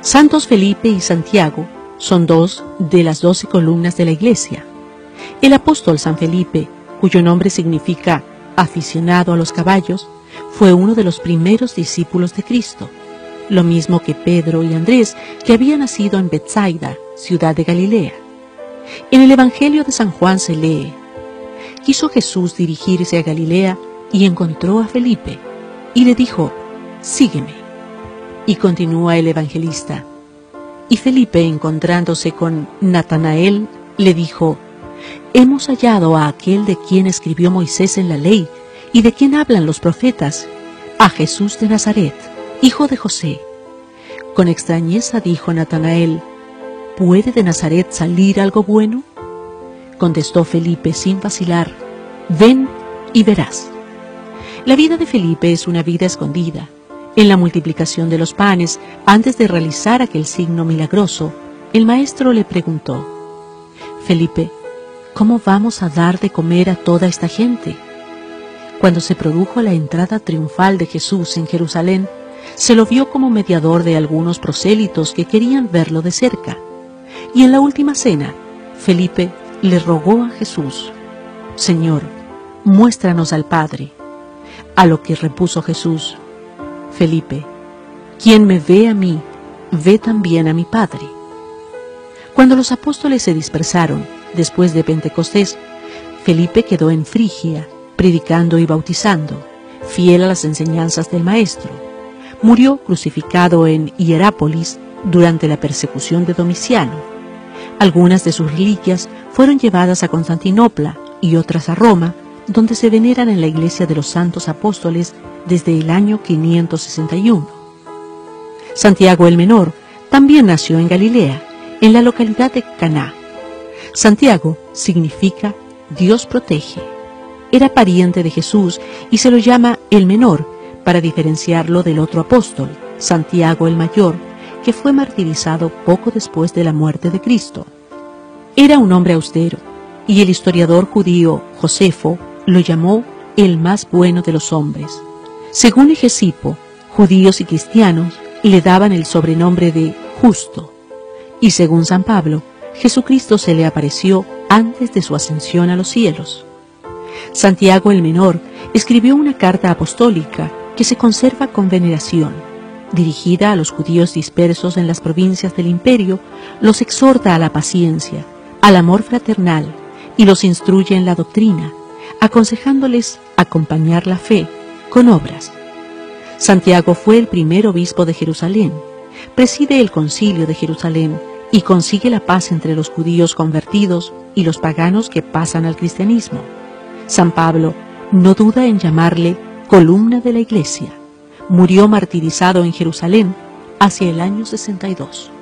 Santos Felipe y Santiago son dos de las 12 columnas de la Iglesia. El apóstol San Felipe, cuyo nombre significa aficionado a los caballos, fue uno de los primeros discípulos de Cristo, lo mismo que Pedro y Andrés, que habían nacido en Betsaida, ciudad de Galilea. En el Evangelio de San Juan se lee: quiso Jesús dirigirse a Galilea y encontró a Felipe, y le dijo: sígueme. Y continúa el evangelista: y Felipe, encontrándose con Natanael, le dijo: hemos hallado a aquel de quien escribió Moisés en la ley y de quien hablan los profetas, a Jesús de Nazaret, hijo de José. Con extrañeza dijo Natanael: ¿puede de Nazaret salir algo bueno? Contestó Felipe sin vacilar: ven y verás. La vida de Felipe es una vida escondida. En la multiplicación de los panes, antes de realizar aquel signo milagroso, el maestro le preguntó: Felipe, ¿cómo vamos a dar de comer a toda esta gente? Cuando se produjo la entrada triunfal de Jesús en Jerusalén, se lo vio como mediador de algunos prosélitos que querían verlo de cerca. Y en la última cena, Felipe le rogó a Jesús: Señor, muéstranos al Padre. A lo que repuso Jesús: Felipe, quien me ve a mí, ve también a mi Padre. Cuando los apóstoles se dispersaron, después de Pentecostés, Felipe quedó en Frigia, predicando y bautizando, fiel a las enseñanzas del Maestro. Murió crucificado en Hierápolis durante la persecución de Domiciano. Algunas de sus reliquias fueron llevadas a Constantinopla y otras a Roma, donde se veneran en la iglesia de los santos apóstoles desde el año 561. Santiago el Menor también nació en Galilea, en la localidad de Caná. Santiago significa Dios protege. Era pariente de Jesús y se lo llama el Menor para diferenciarlo del otro apóstol, Santiago el Mayor, que fue martirizado poco después de la muerte de Cristo. Era un hombre austero, y el historiador judío Josefo lo llamó el más bueno de los hombres. Según Hegesipo, judíos y cristianos le daban el sobrenombre de Justo, y según San Pablo, Jesucristo se le apareció antes de su ascensión a los cielos. Santiago el Menor escribió una carta apostólica que se conserva con veneración. Dirigida a los judíos dispersos en las provincias del imperio, los exhorta a la paciencia, al amor fraternal y los instruye en la doctrina, aconsejándoles acompañar la fe con obras. Santiago fue el primer obispo de Jerusalén, preside el concilio de Jerusalén y consigue la paz entre los judíos convertidos y los paganos que pasan al cristianismo. San Pablo no duda en llamarle columna de la Iglesia. Murió martirizado en Jerusalén hacia el año 62.